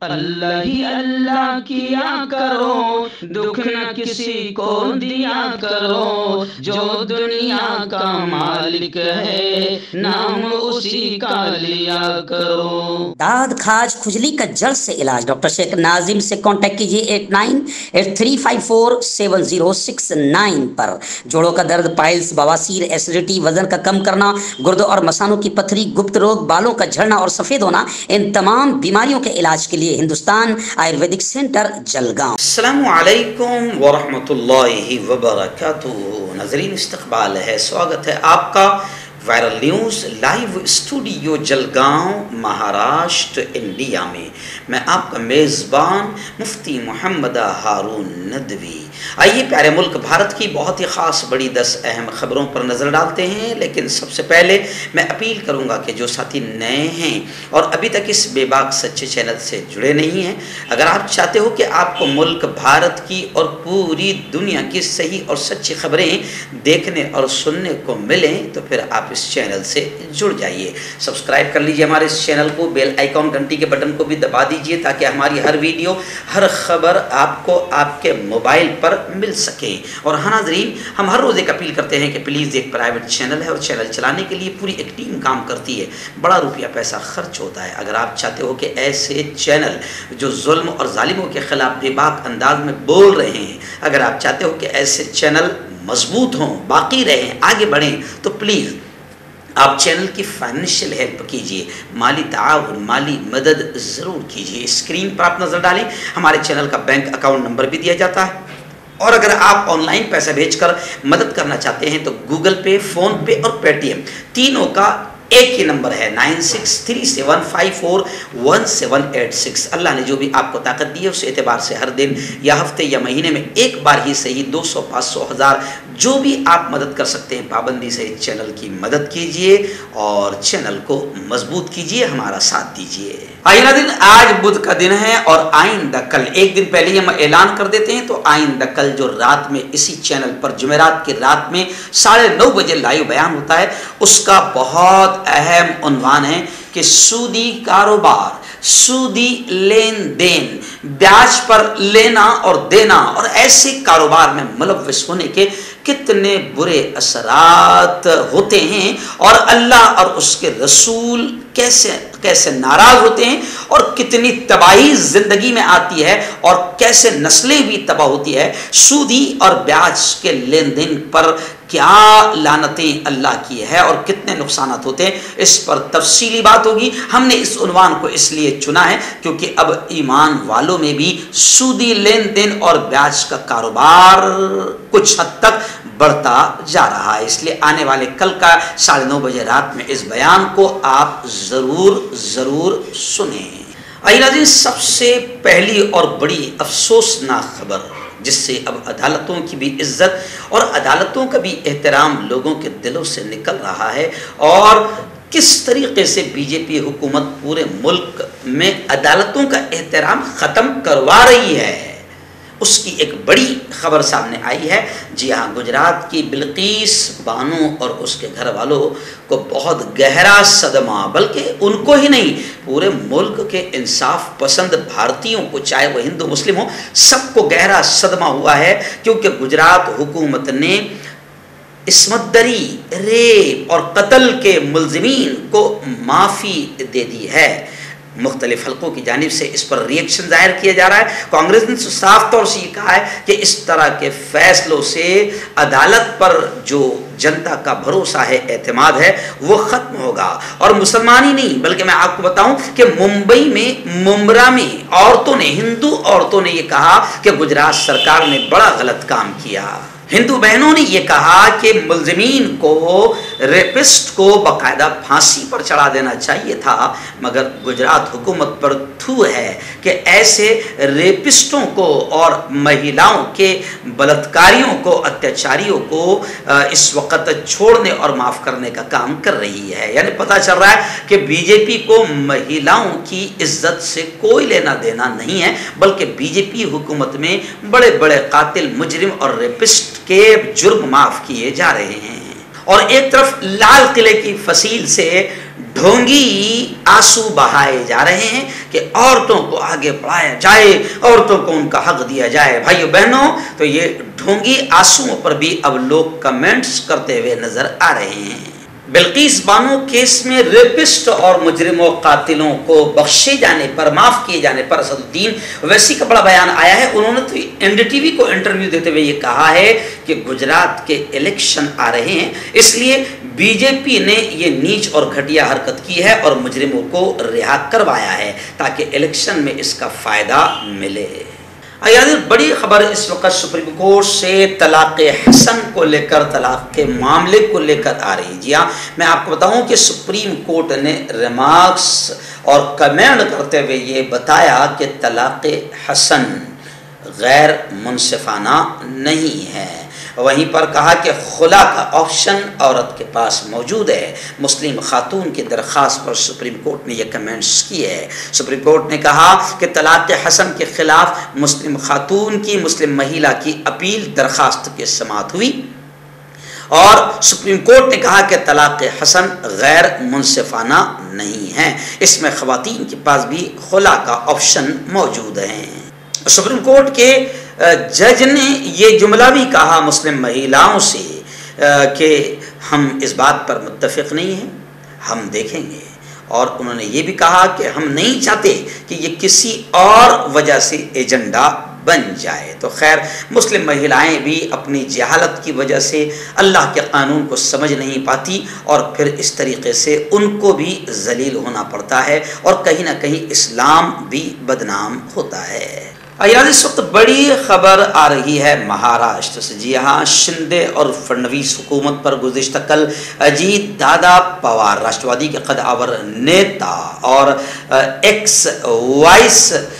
اللہ ہی اللہ کیا کرو، دکھ نہ کسی کو دیا کرو، جو دنیا کا مالک ہے نام اسی کا لیا کرو۔ داد کھاج کھجلی کا جڑ سے علاج ڈاکٹر شیخ ناظم سے کانٹیکٹ کیجیے 8983547069 پر۔ جوڑوں کا درد، پائلس، بواسیر، ایسیڈیٹی، وزن کا کم کرنا، گردوں اور مثانوں کی پتھری، گپت روگ، بالوں کا جھڑنا اور سفید ہونا، ان تمام بیماریوں کے علاج کے لیے ہندوستان آیورویدک سینٹر جلگاؤں۔ السلام علیکم ورحمۃ اللہ وبرکاتہ۔ ناظرین استقبال ہے، سواگت ہے آپ کا viral news live studio Jalgaon Maharashtra India میں۔ میں آپ کا میزبان مفتی محمد ہارون ندوی۔ آئیے پیارے ملک بھارت کی بہت ہی خاص بڑی 10 اہم خبروں پر نظر ڈالتے ہیں، لیکن سب سے پہلے میں اپیل کروں گا کہ جو ساتھی نئے ہیں اور ابھی تک اس بے باک سچے چینل سے جڑے نہیں ہیں، اگر آپ چاہتے ہو کہ آپ کو ملک بھارت کی اور پوری دنیا کی صحیح اور سچی خبریں دیکھنے اور سننے کو ملیں تو پھر آپ اس چینل سے جڑ جائیے۔ سبسکرائب کر لیجئے ہمارے اس چینل کو، بیل آئیکن گھنٹی کے بٹن کو بھی دبا دیجئے تاکہ ہماری ہر ویڈیو، ہر خبر آپ کو آپ کے موبائل پر مل سکے۔ اور ہاں ناظرین، ہم ہر روز ایک اپیل کرتے ہیں کہ پلیز ایک پرائیویٹ چینل ہے اور چینل چلانے کے لیے پوری ایک ٹیم کام کرتی ہے، بڑا روپیہ پیسہ خرچ ہوتا ہے۔ اگر آپ چاہتے ہو کہ ایسے چینل جو ظلم اور ظالموں کے خلاف بے باک انداز میں بول رہے ہیں، اگر آپ چاہتے ہو کہ ایسے چینل مضبوط ہوں، باقی رہیں، آگے بڑھیں، تو پلیز آپ چینل کی فائنینشیل ہیلپ کیجئے، مالی تعاون، مالی مدد ضرور کیجئے۔ اسکرین پر آپ نظر ڈالیں، ہمارے چینل کا بینک اکاؤنٹ نمبر بھی دیا جاتا ہے، اور اگر آپ آن لائن پیسہ بھیج کر مدد کرنا چاہتے ہیں تو گوگل پے، فون پے اور پے ٹی ایم تینوں کا ایک ہی نمبر ہے 9637541786۔ اللہ نے جو بھی آپ کو طاقت دی ہے اس اعتبار سے ہر دن یا ہفتے یا مہینے میں ایک بار ہی صحیح 200، 500، 1000 جو بھی آپ مدد کر سکتے ہیں پابندی سے چینل کی مدد کیجئے اور چینل کو مضبوط کیجئے، ہمارا ساتھ دیجئے۔ آئندہ دن آج بدھ کا دن ہے اور آئندہ کل ایک دن پہلے ہی ہم اعلان کر دیتے ہیں، تو آئندہ کل جو رات میں اسی چینل پر جمعرات کی رات میں 9:30 بجے لائیو بیان ہوتا ہے، اس کا بہت اہم عنوان ہے کہ سودی کاروبار، سودی لین دین، بیاج پر لینا اور دینا اور ایسے کاروبار میں ملوث ہونے کے کتنے برے اثرات ہوتے ہیں، اور اللہ اور اس کے رسول کیسے ناراض ہوتے ہیں، اور کتنی تباہی زندگی میں آتی ہے اور کیسے نسلیں بھی تباہ ہوتی ہے۔ سودی اور بیاج کے لین دین پر کیا لعنتیں اللہ کی ہے اور کتنے نقصانات ہوتے ہیں، اس پر تفصیلی بات ہوگی۔ ہم نے اس عنوان کو اس لیے چنا ہے کیونکہ اب ایمان والوں میں بھی سودی لین دین اور بیاج کا کاروبار کچھ حد تک بڑھتا جا رہا ہے، اس لیے آنے والے کل کا 9:30 بجے رات میں اس بیان کو آپ ضرور سنیں۔ آئیے ناظرین، سب سے پہلی اور بڑی افسوسناک خبر جس سے اب عدالتوں کی بھی عزت اور عدالتوں کا بھی احترام لوگوں کے دلوں سے نکل رہا ہے، اور کس طریقے سے بی جے پی حکومت پورے ملک میں عدالتوں کا احترام ختم کروا رہی ہے، اس کی ایک بڑی خبر سامنے آئی ہے۔ جی ہاں، گجرات کی بلقیس بانو اور اس کے گھر والوں کو بہت گہرا صدمہ، بلکہ ان کو ہی نہیں، پورے ملک کے انصاف پسند بھارتیوں کو، چاہے وہ ہندو مسلم ہو، سب کو گہرا صدمہ ہوا ہے، کیونکہ گجرات حکومت نے عصمت دری، ریپ اور قتل کے ملزمین کو معافی دے دی ہے۔ مختلف حلقوں کی جانب سے اس پر ری ایکشن ظاہر کیا جا رہا ہے۔ کانگریس نے صاف طور سے یہ کہا ہے کہ اس طرح کے فیصلوں سے عدالت پر جو جنتا کا بھروسہ ہے، اعتماد ہے، وہ ختم ہوگا۔ اور مسلمان ہی نہیں بلکہ میں آپ کو بتاؤں کہ ممبئی میں ممبرا میں عورتوں نے، ہندو عورتوں نے یہ کہا کہ گجرات سرکار نے بڑا غلط کام کیا۔ ہندو بہنوں نے یہ کہا کہ ملزمین کو، ریپسٹ کو باقاعدہ پھانسی پر چڑھا دینا چاہیے تھا، مگر گجرات حکومت پر تھو ہے کہ ایسے ریپسٹوں کو اور مہیلاؤں کے بلاత్కాریوں کو، اتیاچاریوں کو اس وقت چھوڑنے اور معاف کرنے کا کام کر رہی ہے۔ یعنی پتہ چل رہا ہے کہ بی جے پی کو مہیلاؤں کی عزت سے کوئی لینا دینا نہیں ہے، بلکہ بی جے پی حکومت میں بڑے بڑے قاتل، مجرم اور ریپسٹ کے جرم معاف کیے جا رہے ہیں۔ اور ایک طرف لال قلعے کی فصیل سے ڈھونگی آنسو بہائے جا رہے ہیں کہ عورتوں کو آگے بڑھایا جائے، عورتوں کو ان کا حق دیا جائے۔ بھائیو بہنوں، تو یہ ڈھونگی آنسوؤں پر بھی اب لوگ کمنٹس کرتے ہوئے نظر آ رہے ہیں۔ بلقیس بانو کیس میں ریپسٹ اور مجرموں قاتلوں کو بخشے جانے پر، معاف کیے جانے پر اسد الدین اویسی کا بڑا بیان آیا ہے۔ انہوں نے تو NDTV کو انٹرویو دیتے ہوئے یہ کہا ہے کہ گجرات کے الیکشن آ رہے ہیں، اس لیے BJP نے یہ نیچ اور گھٹیا حرکت کی ہے اور مجرموں کو رہا کروایا ہے تاکہ الیکشن میں اس کا فائدہ ملے۔ بڑی خبر اس وقت سپریم کورٹ سے طلاق حسن کو لے کر، طلاق کے معاملے کو لے کر آ رہی ہے۔ جی ہاں، میں آپ کو بتاؤں کہ سپریم کورٹ نے ریمارکس اور کمنٹ کرتے ہوئے یہ بتایا کہ طلاق حسن غیر منصفانہ نہیں ہے۔ وہیں پر کہا کہ خلا کا آپشن عورت کے پاس موجود ہے۔ مسلم خاتون کی درخواست پر سپریم کورٹ نے یہ کمنٹس کیے ہیں۔ سپریم کورٹ نے کہا کہ طلاق حسن کے خلاف مسلم خاتون کی، مسلم مہیلا کی اپیل درخواست کی سماعت ہوئی اور سپریم کورٹ نے کہا کہ طلاق حسن غیر منصفانہ نہیں ہے، اس میں خواتین کے پاس بھی خلا کا آپشن موجود ہے۔ سپریم کورٹ کے جج نے یہ جملہ بھی کہا مسلم مہیلاؤں سے کہ ہم اس بات پر متفق نہیں ہیں، ہم دیکھیں گے، اور انہوں نے یہ بھی کہا کہ ہم نہیں چاہتے کہ یہ کسی اور وجہ سے ایجنڈا بن جائے۔ تو خیر، مسلم مہیلائیں بھی اپنی جہالت کی وجہ سے اللہ کے قانون کو سمجھ نہیں پاتی اور پھر اس طریقے سے ان کو بھی ذلیل ہونا پڑتا ہے اور کہیں نہ کہیں اسلام بھی بدنام ہوتا ہے۔ اس وقت بڑی خبر آ رہی ہے مہاراشٹر سے۔ جی ہاں، شندے اور فڈنویس حکومت پر گزشتہ کل اجیت دادا پوار، راشٹروادی کے قدآور نیتا اور ex vice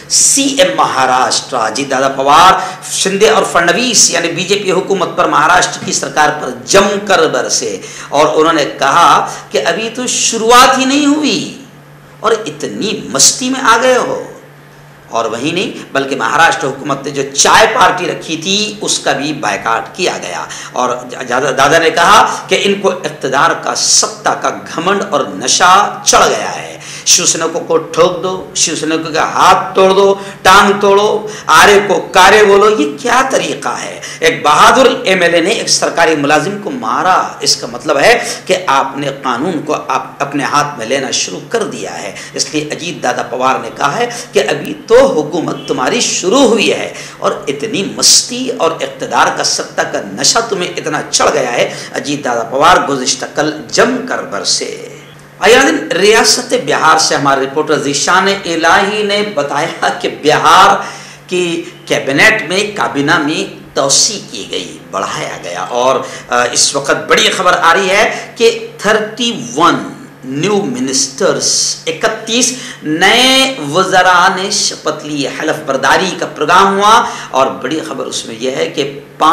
CM Maharashtra Ajit Dada Pawar, Shinde اور فڈنویس یعنی BJP حکومت پر، مہاراشٹر کی سرکار پر جم کر برسے اور انہوں نے کہا کہ ابھی تو شروعات ہی نہیں ہوئی اور اتنی مستی میں آ گئے ہو۔ اور وہی نہیں بلکہ مہاراشٹر حکومت نے جو چائے پارٹی رکھی تھی اس کا بھی بائیکاٹ کیا گیا، اور دادا نے کہا کہ ان کو اقتدار کا، سطح کا گھمنڈ اور نشہ چڑھ گیا ہے۔ شیو سینکوں کو ٹھوک دو، شیو سینکوں کا ہاتھ توڑ دو، ٹانگ توڑو، آرے کو کارے بولو، یہ کیا طریقہ ہے؟ ایک بہادر MLA نے ایک سرکاری ملازم کو مارا، اس کا مطلب ہے کہ آپ نے قانون کو اپنے ہاتھ میں لینا شروع کر دیا ہے۔ اس لیے اجیت دادا پوار نے کہا ہے کہ ابھی تو حکومت تمہاری شروع ہوئی ہے اور اتنی مستی اور اقتدار کا سطح کا نشہ تمہیں اتنا چڑھ گیا ہے۔ اجیت دادا پوار گزشتہ کل جم کر برسے۔ ریاست بہار سے ہمارے رپورٹر ذیشان الہی نے بتایا کہ بہار کی کیبنٹ میں، کابینہ میں توسیع کی گئی، بڑھایا گیا، اور اس وقت بڑی خبر آ رہی ہے کہ 31 نیو منسٹرز، 31 نئے وزراء نے شپت لی، حلف برداری کا پروگرام ہوا، اور بڑی خبر اس میں یہ ہے کہ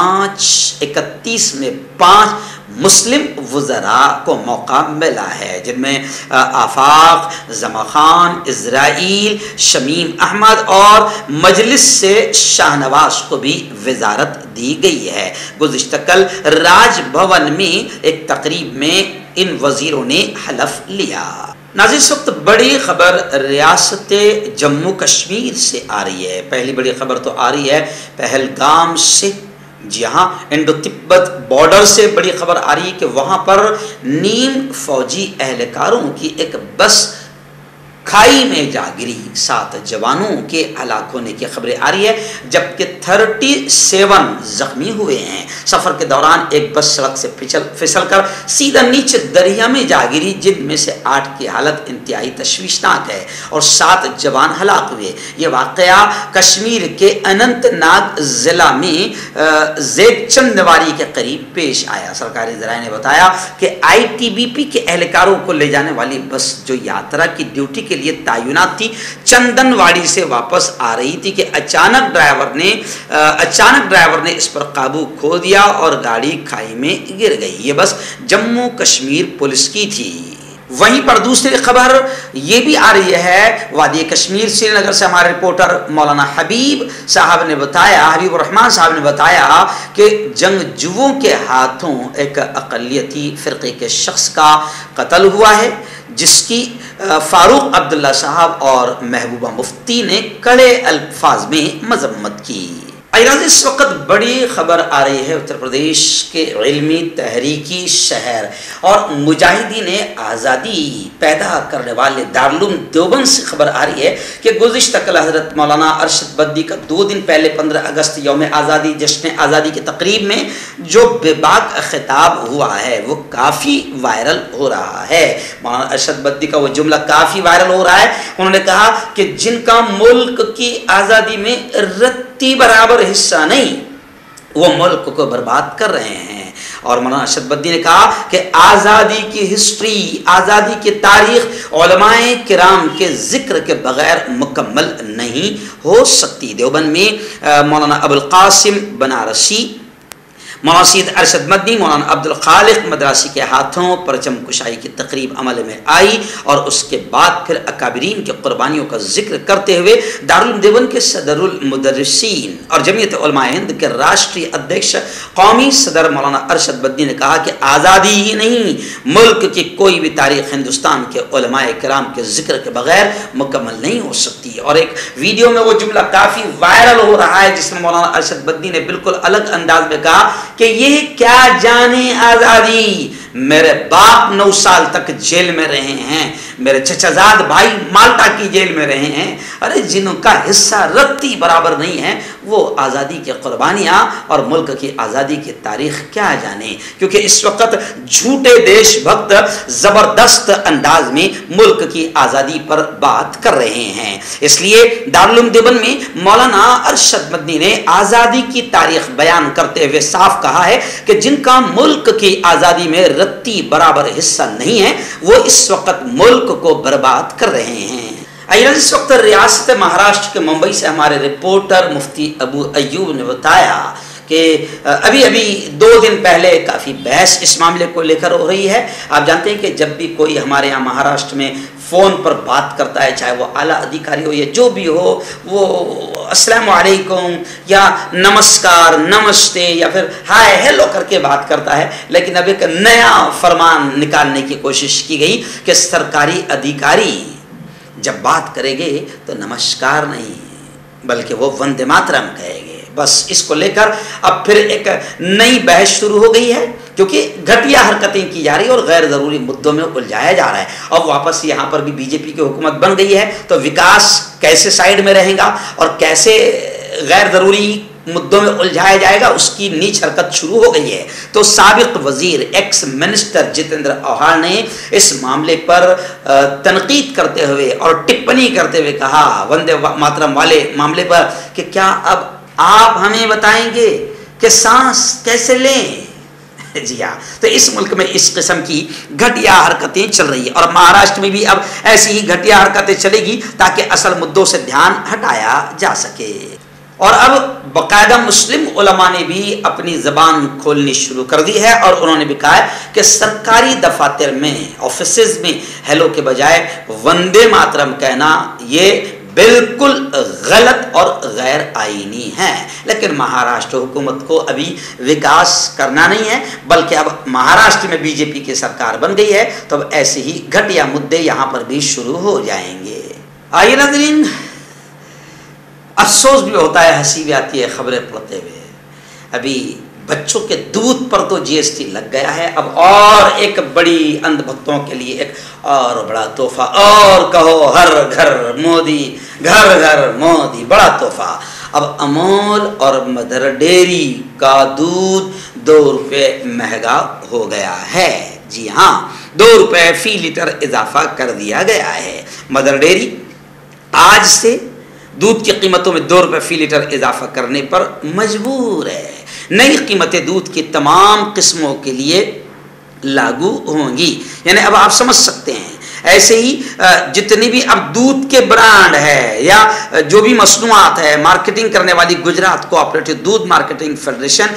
31 میں 5 مسلم وزراء کو موقع ملا ہے، جن میں آفاق، زما خان، اسرائیل، شمیم احمد، اور مجلس سے شاہ نواز کو بھی وزارت دی گئی ہے۔ گزشتہ کل راج بھون میں ایک تقریب میں ان وزیروں نے حلف لیا۔ ناظرین، اس وقت بڑی خبر ریاست جموں کشمیر سے آ رہی ہے۔ پہلی بڑی خبر تو آ رہی ہے پہلگام سے۔ جی ہاں، انڈو تبت بارڈر سے بڑی خبر آ رہی ہے کہ وہاں پر نیم فوجی اہلکاروں کی ایک بس کھائی میں جا گری، 7 جوانوں کے ہلاک ہونے کی خبریں آ رہی ہے، جبکہ 37 زخمی ہوئے ہیں۔ سفر کے دوران ایک بس سڑک سے پھسل کر سیدھا نیچے دریا میں جا گری، جن میں سے 8 کی حالت انتہائی تشویشناک ہے اور 7 جوان ہلاک ہوئے۔ یہ واقعہ کشمیر کے اننت ناگ ضلع میں زیب چند نواری کے قریب پیش آیا۔ سرکاری ذرائع نے بتایا کہ ITBP کے اہلکاروں کو لے جانے والی بس جو یاترا کی ڈیوٹی کے لیے تعینات تھی، چندن واڑی سے واپس آ رہی تھی کہ اچانک ڈرائیور نے اس پر قابو کھو دیا اور گاڑی کھائی میں گر گئی۔ یہ بس جموں کشمیر پولیس کی تھی۔ وہیں پر دوسری خبر یہ بھی آ رہی ہے وادی کشمیر سری نگر سے، ہمارے رپورٹر مولانا حبیب الرحمان صاحب نے بتایا کہ جنگجوؤں کے ہاتھوں ایک اقلیتی فرقے کے شخص کا قتل ہوا ہے، جس کی फारूक अब्दुल्ला साहब और महबूबा मुफ्ती ने कड़े अल्फाज में मजम्मत की। इस वक्त बड़ी खबर आ रही है उत्तर प्रदेश के इल्मी तहरीकी शहर और मुजाहिदीन आज़ादी पैदा करने वाले दारुल देवबंद से खबर आ रही है कि गुज़िश्ता कल हज़रत मौलाना अरशद बद्दी का 2 दिन पहले 15 अगस्त यौम आज़ादी जश्न आज़ादी की तकरीब में जो बेबाक खिताब हुआ है वो काफ़ी वायरल हो रहा है। मौलाना अरशद बद्दी का वो जुमला काफ़ी वायरल हो रहा है। उन्होंने कहा कि जिनका मुल्क की आज़ादी में रत्ती बराबर हिस्सा नहीं वो मुल्क को बर्बाद कर रहे हैं। और मौलाना अरशद बद्दी ने कहा कि आज़ादी की हिस्ट्री, आज़ादी की तारीख उलमाए किराम के जिक्र के बगैर मुकम्मल नहीं हो सकती। देवबंद में मौलाना अबुल कासिम बनारसी, मौलाना सैयद अरशद मदनी, मौलाना अब्दुल खालिक मदरासी के हाथों परचम कुशाई की तकरीब अमल में आई और उसके बाद फिर अकाबरीन की कुर्बानियों का जिक्र करते हुए दारुल देवबंद के सदरुल मुदर्रिसीन और जमीयत उलमाए हिंद के राष्ट्रीय अध्यक्ष कौमी सदर मौलाना अरशद बद्दी ने कहा कि आज़ादी ही नहीं मुल्क की कोई भी तारीख हिंदुस्तान के उलमाए किराम के जिक्र के बगैर मुकम्मल नहीं हो सकती। और एक वीडियो में वो जुमला काफ़ी वायरल हो रहा है जिसमें मौलाना अरशद बद्दी ने बिल्कुल अलग अंदाज में कहा कि ये क्या जाने आज़ादी, मेरे बाप 9 साल तक जेल में रहे हैं, मेरे चचाजाद भाई माल्टा की जेल में रहे हैं। अरे जिनका हिस्सा रत्ती बराबर नहीं है वो आज़ादी की कुर्बानियाँ और मुल्क की आज़ादी की तारीख क्या जाने। क्योंकि इस वक्त झूठे देशभक्त ज़बरदस्त अंदाज में मुल्क की आज़ादी पर बात कर रहे हैं। इसलिए दारुल देवबंद में मौलाना अरशद मदनी ने आज़ादी की तारीख बयान करते हुए साफ कहा है कि जिनका मुल्क की आज़ादी में रत्ती बराबर हिस्सा नहीं है वो इस वक्त मुल्क को बर्बाद कर रहे हैं। इस वक्त रियासत महाराष्ट्र के मुंबई से हमारे रिपोर्टर मुफ्ती अबू अयूब ने बताया कि अभी 2 दिन पहले काफ़ी बहस इस मामले को लेकर हो रही है। आप जानते हैं कि जब भी कोई हमारे यहाँ महाराष्ट्र में फ़ोन पर बात करता है, चाहे वो आला अधिकारी हो या जो भी हो, वो अस्सलाम वालेकुम या नमस्कार, नमस्ते या फिर हाय हेलो करके बात करता है। लेकिन अब एक नया फरमान निकालने की कोशिश की गई कि सरकारी अधिकारी जब बात करेंगे तो नमस्कार नहीं बल्कि वो वंदे मातरम कहेंगे। बस इसको लेकर अब फिर एक नई बहस शुरू हो गई है क्योंकि घटिया हरकतें की जा रही है और गैर ज़रूरी मुद्दों में उलझाया जा रहा है। अब वापस यहाँ पर भी बीजेपी की हुकूमत बन गई है तो विकास कैसे साइड में रहेगा और कैसे गैर ज़रूरी मुद्दों में उलझाया जाएगा उसकी नीच हरकत शुरू हो गई है। तो साबिक वजीर एक्स मिनिस्टर जितेंद्र आव्हाड ने इस मामले पर तनकीद करते हुए और टिप्पणी करते हुए कहा वंदे मातरम वाले मामले पर कि क्या अब आप हमें बताएंगे कि सांस कैसे लें। जी हाँ, तो इस मुल्क में इस किस्म की घटिया हरकतें चल रही है और महाराष्ट्र में भी अब ऐसी ही घटिया हरकतें चलेगी ताकि असल मुद्दों से ध्यान हटाया जा सके। और अब बाकायदा मुस्लिम उलमा ने भी अपनी ज़बान खोलनी शुरू कर दी है और उन्होंने भी कहा है कि सरकारी दफातर में, ऑफिसेज में हेलो के बजाय वंदे मातरम कहना ये बिल्कुल गलत और गैर आईनी है। लेकिन महाराष्ट्र हुकूमत को अभी विकास करना नहीं है बल्कि अब महाराष्ट्र में बीजेपी की सरकार बन गई है तो अब ऐसे ही घटिया मुद्दे यहाँ पर भी शुरू हो जाएंगे। आइए नाज़रीन, अफसोस भी होता है, हंसी भी आती है खबरें पढ़ते हुए। अभी बच्चों के दूध पर तो जीएसटी लग गया है, अब और एक बड़ी अंधभक्तों के लिए एक और बड़ा तोहफा, और कहो हर घर मोदी, घर घर मोदी, बड़ा तोहफा। अब अमूल और मदर डेयरी का दूध 2 रुपये महंगा हो गया है। जी हाँ, 2 रुपये फी लीटर इजाफा कर दिया गया है। मदर डेयरी आज से दूध की कीमतों में 2 रुपये फी लीटर इजाफा करने पर मजबूर है। नई कीमतें दूध की तमाम किस्मों के लिए लागू होंगी। यानी अब आप समझ सकते हैं ऐसे ही जितने भी अब दूध के ब्रांड है या जो भी मसनूआत है, मार्केटिंग करने वाली गुजरात कोऑपरेटिव दूध मार्केटिंग फेडरेशन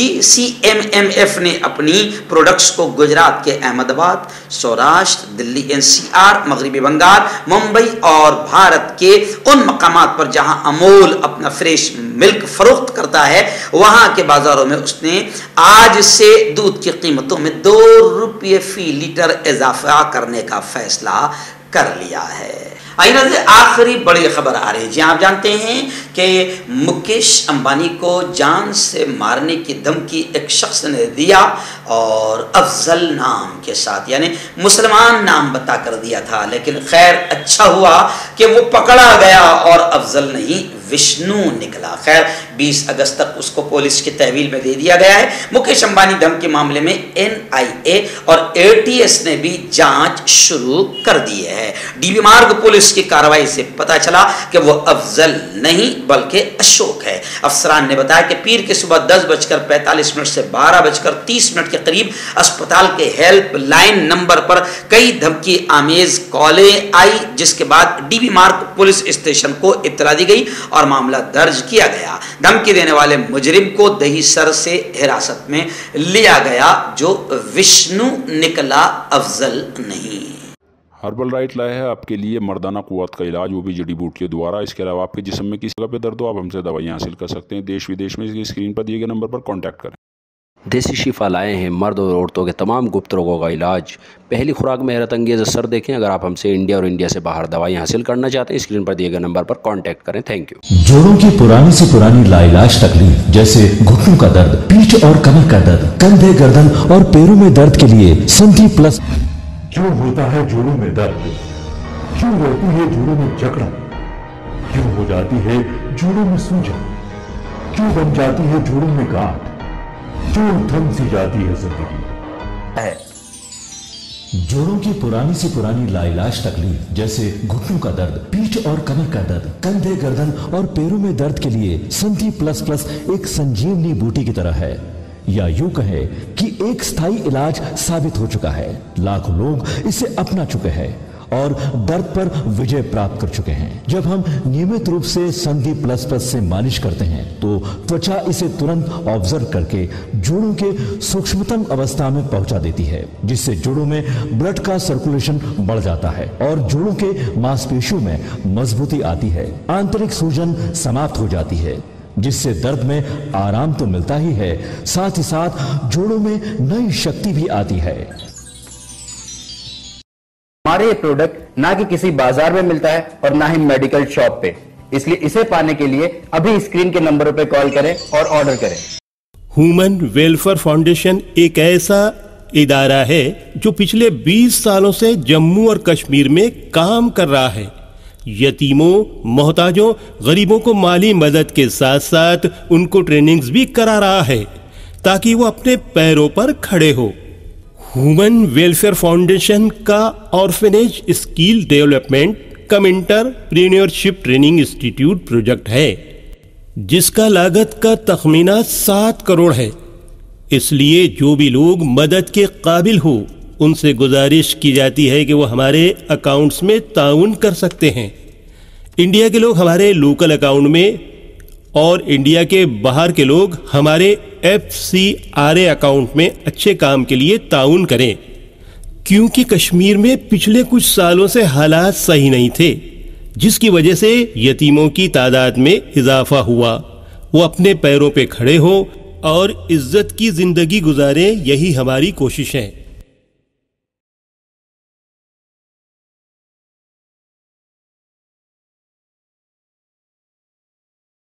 GCMMF ने अपनी प्रोडक्ट्स को गुजरात के अहमदाबाद, सौराष्ट्र, दिल्ली NCR, मगरबी बंगाल, मुंबई और भारत के उन मकामात पर जहां अमूल अपना फ्रेश मिल्क फरोख्त करता है वहां के बाजारों में उसने आज से दूध की कीमतों में 2 रुपये फी लीटर इजाफा करने का फैसला کر لیا ہے۔ آئیے آخری بڑی خبر آ رہی ہے جی، آپ جانتے ہیں کہ مکیش امبانی کو جان سے مارنے کی دھمکی ایک شخص نے دیا اور افضل نام کے ساتھ، یعنی مسلمان نام بتا کر دیا تھا، لیکن خیر اچھا ہوا کہ وہ پکڑا گیا اور افضل نہیں وشنو نکلا۔ خیر 20 اگست تک اس کو پولیس کی تحویل میں دے دیا گیا ہے۔ مکیش امبانی دھمکی معاملے میں NIA اور ATS نے بھی جانچ شروع کر دی ہے۔ ڈی بی مارگ پولیس کی کارروائی سے پتا چلا کہ وہ افضل نہیں بلکہ اشوک ہے۔ افسران نے بتایا کہ پیر کی صبح 10:45 سے 12:30 کے قریب اسپتال کے ہیلپ لائن نمبر پر کئی دھمکی آمیز کالیں آئی، جس کے بعد D B Marg police station کو اطلاع دی گئی اور معاملہ درج کیا گیا۔ دھمکی دینے والے مجرم کو دہی سر سے حراست میں لیا گیا، جو وشنو نکلا، افضل نہیں۔ ہربل رائٹ لائے ہے آپ کے لیے مردانہ قوت کا علاج، وہ بھی جڑی بوٹیوں دوارا۔ اس کے علاوہ آپ کے جسم میں کسی جگہ پہ درد ہو، آپ ہم سے دوائیاں حاصل کر سکتے ہیں دیش ودیش میں۔ اس کی اسکرین پر دیے گئے نمبر پر کانٹیکٹ کریں۔ دیسی شفا لائے ہیں مرد اور عورتوں کے تمام گپت روگوں کا علاج۔ پہلی خوراک میں حیرت انگیز اثر دیکھیں۔ اگر آپ ہم سے انڈیا اور انڈیا سے باہر دوائیں حاصل کرنا چاہتے ہیں، اسکرین پر دیے گئے نمبر پر کانٹیکٹ کریں۔ Thank you. جوڑوں کی پرانی سے پرانی لا علاج تکلیف جیسے گھٹنوں کا درد، پیٹھ اور کمر کا درد، کندھے، گردن اور پیروں میں درد کے لیے سنٹی پلس۔ کیوں ہوتا ہے جوڑوں میں درد؟ کیوں رہتی ہے جوڑوں میں جکڑن؟ کیوں ہو جاتی ہے جوڑوں میں سوجن؟ کیوں بن جاتی ہے جوڑوں میں گاٹھ؟ کیوں تھم سی جاتی ہے زندگی؟ جوڑوں کی پرانی سے پرانی لا علاج تکلیف جیسے گھٹنوں کا درد، پیٹھ اور کمر کا درد، کندھے، گردن اور پیروں میں درد کے لیے سنٹی پلس پلس ایک سنجیونی بوٹی کی طرح ہے، یا یوں کہے کہ ایک ستھائی علاج ثابت ہو چکا ہے۔ لاکھوں لوگ اسے اپنا چکے ہیں اور درد پر وجے پراپت کر چکے ہیں۔ جب ہم نیمت روپ سے سندھی پلس پلس سے مالش کرتے ہیں تو توچا اسے ترنت آبزرو کر کے جوڑوں کے سوکشمتم اوستھا میں پہنچا دیتی ہے، جس سے جوڑوں میں بلڈ کا سرکولیشن بڑھ جاتا ہے اور جوڑوں کے ماس پیشیوں میں مضبوطی آتی ہے، آنترک سوجن سماپت ہو جاتی ہے، جس سے درد میں آرام تو ملتا ہی ہے، ساتھ ہی ساتھ جوڑوں میں نئی شکتی بھی آتی ہے۔ ہمارے یہ پروڈکٹ نہ کہ کسی بازار میں ملتا ہے اور نہ ہی میڈیکل شاپ پہ، اس لیے اسے پانے کے لیے ابھی اسکرین کے نمبروں پہ کال کریں اور آرڈر کریں۔ ہیومن ویلفیئر فاؤنڈیشن ایک ایسا ادارہ ہے جو پچھلے 20 سالوں سے جموں اور کشمیر میں کام کر رہا ہے۔ یتیموں، محتاجوں، غریبوں کو مالی مدد کے ساتھ ساتھ ان کو ٹریننگز بھی کرا رہا ہے تاکہ وہ اپنے پیروں پر کھڑے ہو۔ ہیومن ویلفیئر فاؤنڈیشن کا orphanage skill development cum entrepreneurship training institute project ہے، جس کا لاگت کا تخمینہ 7 کروڑ ہے۔ اس لیے جو بھی لوگ مدد کے قابل ہو، ان سے گزارش کی جاتی ہے کہ وہ ہمارے اکاؤنٹس میں تعاون کر سکتے ہیں۔ انڈیا کے لوگ ہمارے لوکل اکاؤنٹ میں اور انڈیا کے باہر کے لوگ ہمارے FCRA اکاؤنٹ میں اچھے کام کے لیے تعاون کریں، کیونکہ کشمیر میں پچھلے کچھ سالوں سے حالات صحیح نہیں تھے، جس کی وجہ سے یتیموں کی تعداد میں اضافہ ہوا۔ وہ اپنے پیروں پہ کھڑے ہو اور عزت کی زندگی گزاریں، یہی ہماری کوشش ہے۔